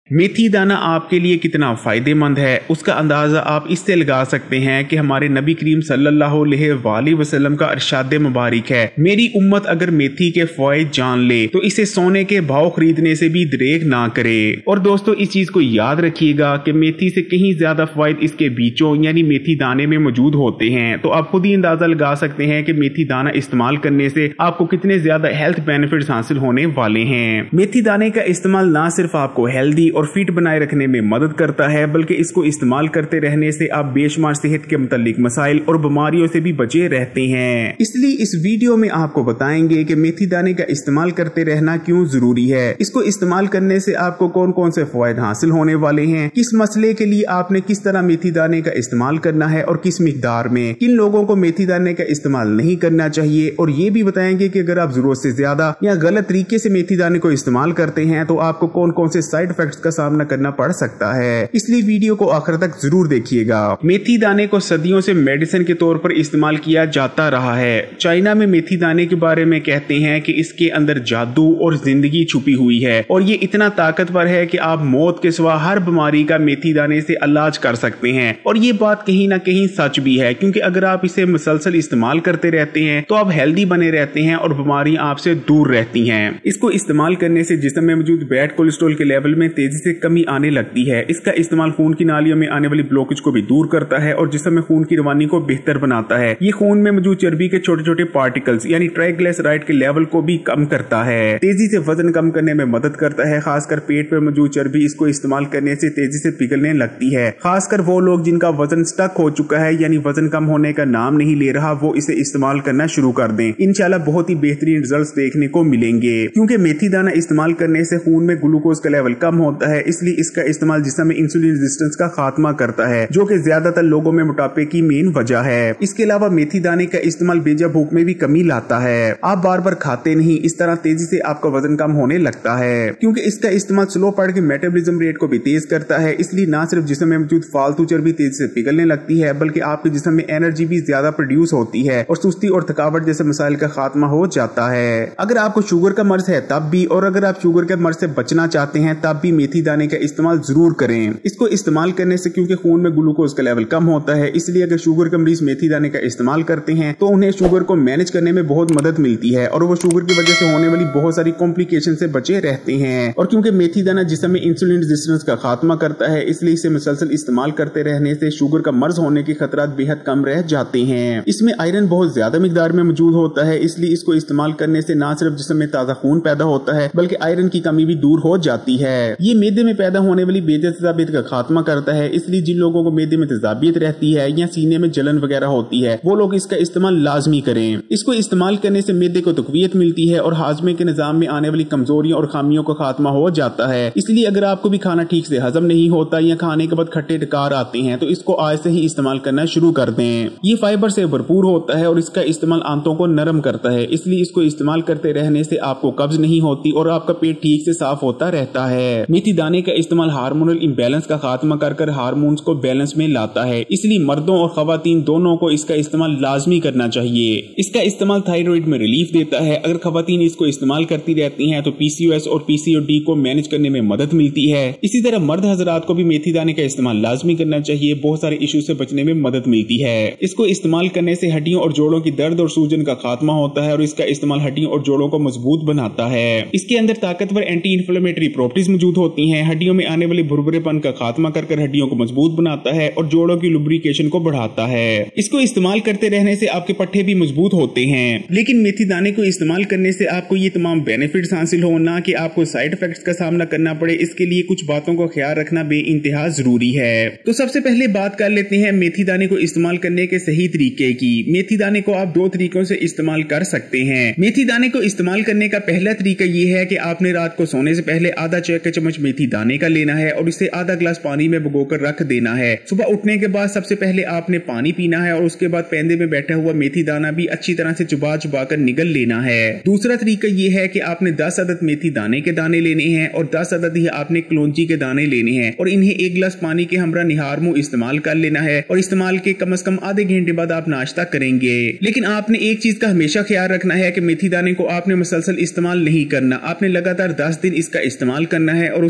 मेथी दाना आपके लिए कितना फायदेमंद है उसका अंदाजा आप इससे लगा सकते हैं कि हमारे नबी करीम सल्लल्लाहु अलैहि वसल्लम का इरशाद मुबारक है, मेरी उम्मत अगर मेथी के फवाइद जान ले तो इसे सोने के भाव खरीदने से भी दरेग ना करे। और दोस्तों इस चीज को याद रखिएगा कि मेथी से कहीं ज्यादा फवाइद इसके बीचों यानी मेथी दाने में मौजूद होते हैं। तो आप खुद ही अंदाजा लगा सकते हैं कि मेथी दाना इस्तेमाल करने से आपको कितने ज्यादा हेल्थ बेनिफिट्स हासिल होने वाले हैं। मेथी दाने का इस्तेमाल ना सिर्फ आपको हेल्दी और फिट बनाए रखने में मदद करता है बल्कि इसको इस्तेमाल करते रहने से आप बेशुमार सेहत के मुतालिक मसाइल और बीमारियों से भी बचे रहते हैं। इसलिए इस वीडियो में आपको बताएंगे कि मेथी दाने का इस्तेमाल करते रहना क्यों जरूरी है, इसको इस्तेमाल करने से आपको कौन कौन से फायदे हासिल होने वाले हैं, किस मसले के लिए आपने किस तरह मेथी दाने का इस्तेमाल करना है और किस मिकदार में, किन लोगों को मेथी दाने का इस्तेमाल नहीं करना चाहिए, और ये भी बताएंगे कि अगर आप जरूरत से ज्यादा या गलत तरीके से मेथी दाने को इस्तेमाल करते हैं तो आपको कौन कौन से साइड इफेक्ट्स का सामना करना पड़ सकता है। इसलिए वीडियो को आखिर तक जरूर देखिएगा। मेथी दाने को सदियों से मेडिसिन के तौर पर इस्तेमाल किया जाता रहा है। चाइना में मेथी दाने के बारे में कहते हैं कि इसके अंदर जादू और जिंदगी छुपी हुई है और ये इतना ताकतवर है कि आप मौत के सिवा हर बीमारी का मेथी दाने से इलाज कर सकते हैं। और ये बात कहीं ना कहीं सच भी है, क्योंकि अगर आप इसे मुसलसल इस्तेमाल करते रहते हैं तो आप हेल्दी बने रहते हैं और बीमारियां आपसे दूर रहती हैं। इसको इस्तेमाल करने से जिस्म में मौजूद बैड कोलेस्ट्रॉल के लेवल में तेजी से कमी आने लगती है। इसका इस्तेमाल खून की नालियों में आने वाली ब्लॉकेज को भी दूर करता है और जिस्म में खून की रवानी को बेहतर बनाता है। ये खून में मौजूद चर्बी के छोटे छोटे पार्टिकल्स यानी ट्राइग्लिसराइड के लेवल को भी कम करता है। तेजी से वजन कम करने में मदद करता है। खासकर पेट पर मौजूद चर्बी इसको इस्तेमाल करने से तेजी से पिघलने लगती है। खासकर वो लोग जिनका वजन स्टक हो चुका है यानी वजन कम होने का नाम नहीं ले रहा, वो इसे इस्तेमाल करना शुरू कर दें। इंशाल्लाह बहुत ही बेहतरीन रिजल्ट्स देखने को मिलेंगे। क्योंकि मेथी दाना इस्तेमाल करने से खून में ग्लूकोज का लेवल कम होता है, इसलिए इसका इस्तेमाल जिस्म में इंसुलिन रेजिस्टेंस का खात्मा करता है, जो कि ज्यादातर लोगों में मोटापे की मेन वजह है। इसके अलावा मेथी दाने का इस्तेमाल बेजा भूख में भी कमी लाता है। आप बार बार खाते नहीं, इस तरह तेजी से आपका वजन कम होने लगता है। क्योंकि इसका इस्तेमाल स्लो पार्ट के मेटाबॉलिज्म रेट को भी तेज करता है, इसलिए ना सिर्फ जिस्म में मौजूद फालतू चर्बी तेजी से पिघलने लगती है बल्कि आपके जिस्म में एनर्जी भी ज्यादा प्रोड्यूस होती है और सुस्ती और थकावट जैसे मसाइल का खात्मा हो जाता है। अगर आपको शुगर का मर्ज है तब भी, और अगर आप शुगर के मर्ज से बचना चाहते हैं तब भी मेथी दाने का इस्तेमाल जरूर करें। इसको इस्तेमाल करने से क्योंकि खून में ग्लूकोज का लेवल कम होता है, इसलिए अगर शुगर के मरीज मेथी दाने का इस्तेमाल करते हैं तो उन्हें शुगर को मैनेज करने में बहुत मदद मिलती है और वो शुगर की वजह से होने वाली बहुत सारी कॉम्प्लिकेशन से बचे रहते हैं। और क्योंकि मेथी दाना जिस्म में इंसुलिन रेजिस्टेंस का खात्मा करता है, इसलिए इसे मुसलसल इस्तेमाल करते रहने से शुगर का मर्ज होने के खतरात बेहद कम रह जाते हैं। इसमें आयरन बहुत ज्यादा मिकदार में मौजूद होता है, इसलिए इसको इस्तेमाल करने से न सिर्फ जिस्म में ताजा खून पैदा होता है बल्कि आयरन की कमी भी दूर हो जाती है। ये मैदे में पैदा होने वाली बेजा तेजाबियत का खात्मा करता है, इसलिए जिन लोगों को मैदे में तेजाबियत रहती है या सीने में जलन वगैरह होती है वो लोग इसका इस्तेमाल लाजमी करें। इसको इस्तेमाल करने से मैदे को तकवीयत मिलती है और हाजमे के निजाम में आने वाली कमजोरियों और खामियों का खात्मा हो जाता है। इसलिए अगर आपको भी खाना ठीक से हजम नहीं होता या खाने के बाद खट्टे डकार आते हैं तो इसको आज से ही इस्तेमाल करना शुरू कर दें। ये फाइबर से भरपूर होता है और इसका इस्तेमाल आंतों को नरम करता है, इसलिए इसको इस्तेमाल करते रहने से आपको कब्ज नहीं होती और आपका पेट ठीक से साफ होता रहता है। मेथी दाने का इस्तेमाल हार्मोनल इम्बैलेंस का खात्मा कर हार्मोन्स को बैलेंस में लाता है, इसलिए मर्दों और खवातीन दोनों को इसका इस्तेमाल लाजमी करना चाहिए। इसका इस्तेमाल थायराइड में रिलीफ देता है। अगर खवातीन इसको इस्तेमाल करती रहती हैं तो पीसीओएस और पीसीओडी को मैनेज करने में मदद मिलती है। इसी तरह मर्द हजरात को भी मेथी दाने का इस्तेमाल लाजमी करना चाहिए, बहुत सारे इशू से बचने में मदद मिलती है। इसको इस्तेमाल करने से हड्डियों और जोड़ों की दर्द और सूजन का खात्मा होता है और इसका इस्तेमाल हड्डियों और जोड़ों को मजबूत बनाता है। इसके अंदर ताकतवर एंटी इंफ्लेमेटरी प्रॉपर्टीज मौजूद होती हैं, हड्डियों में आने वाले भुरभुरेपन का खात्मा कर हड्डियों को मजबूत बनाता है और जोड़ों की लुब्रिकेशन को बढ़ाता है। इसको इस्तेमाल करते रहने से आपके पट्टे भी मजबूत होते हैं। लेकिन मेथी दाने को इस्तेमाल करने से आपको ये तमाम बेनिफिट्स हासिल हो, ना कि आपको साइड इफेक्ट्स का सामना करना पड़े, इसके लिए कुछ बातों का ख्याल रखना बेइंतहा जरूरी है। तो सबसे पहले बात कर लेते हैं मेथी दाने को इस्तेमाल करने के सही तरीके की। मेथी दाने को आप दो तरीकों से इस्तेमाल कर सकते हैं। मेथी दाने को इस्तेमाल करने का पहला तरीका ये है कि आपने रात को सोने से पहले आधा चाय का चम्मच मेथी दाने का लेना है और इसे आधा ग्लास पानी में भिगोकर रख देना है। सुबह उठने के बाद सबसे पहले आपने पानी पीना है और उसके बाद पेंदे में बैठा हुआ मेथी दाना भी अच्छी तरह से चबा चबा कर निगल लेना है। दूसरा तरीका ये है कि आपने 10 अदद मेथी दाने के दाने लेने हैं और 10 अदद ही आपने कलौंजी के दाने लेने हैं और इन्हें 1 गिलास पानी के हमरा निहार मुंह इस्तेमाल कर लेना है और इस्तेमाल के कम से कम आधे घंटे बाद आप नाश्ता करेंगे। लेकिन आपने एक चीज का हमेशा ख्याल रखना है कि मेथी दाने को आपने मुसलसल इस्तेमाल नहीं करना। आपने लगातार 10 दिन इसका इस्तेमाल करना है और उसके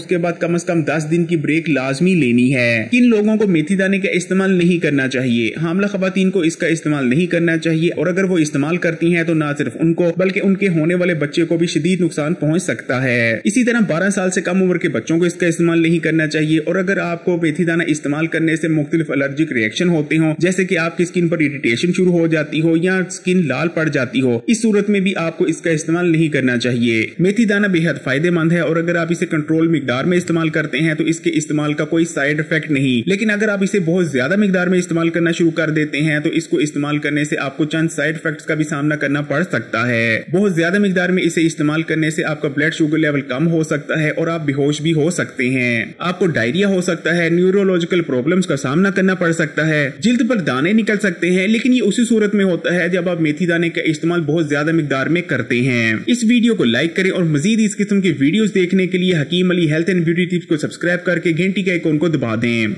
उसके बाद कम से कम 10 दिन की ब्रेक लाजमी लेनी है। किन लोगों को मेथी दाने का इस्तेमाल नहीं करना चाहिए? हामला खवातीन को इसका इस्तेमाल नहीं करना चाहिए, और अगर वो इस्तेमाल करती हैं तो ना सिर्फ उनको बल्कि उनके होने वाले बच्चे को भी शदीद नुकसान पहुंच सकता है। इसी तरह 12 साल से कम उम्र के बच्चों को इसका इस्तेमाल नहीं करना चाहिए। और अगर आपको मेथी दाना इस्तेमाल करने से मुख्तलिफ एलर्जिक रिएक्शन होते हो, जैसे कि आपकी स्किन पर इरिटेशन शुरू हो जाती हो या स्किन लाल पड़ जाती हो, इस सूरत में भी आपको इसका इस्तेमाल नहीं करना चाहिए। मेथी दाना बेहद फायदेमंद है और अगर आप इसे कंट्रोल मिकदार में इस्तेमाल करते हैं तो इसके इस्तेमाल का कोई साइड इफेक्ट नहीं, लेकिन अगर आप इसे बहुत ज्यादा मिकदार में इस्तेमाल करना शुरू कर देते हैं तो इसको इस्तेमाल करने से आपको चंद साइड इफेक्ट्स का भी सामना करना पड़ सकता है। बहुत ज्यादा मिकदार में इसे इस्तेमाल करने से आपका ब्लड शुगर लेवल कम हो सकता है और आप बेहोश भी हो सकते हैं। आपको डायरिया हो सकता है, न्यूरोलॉजिकल प्रॉब्लम्स का सामना करना पड़ सकता है, जिल्द पर दाने निकल सकते हैं, लेकिन ये उसी सूरत में होता है जब आप मेथी दाने का इस्तेमाल बहुत ज्यादा मिकदार में करते हैं। इस वीडियो को लाइक करें और मजीद इस किस्म की वीडियोस देखने के लिए Hakeem Ali health and beauty tips को सब्सक्राइब करके घंटी के आइकॉन को दबा दें।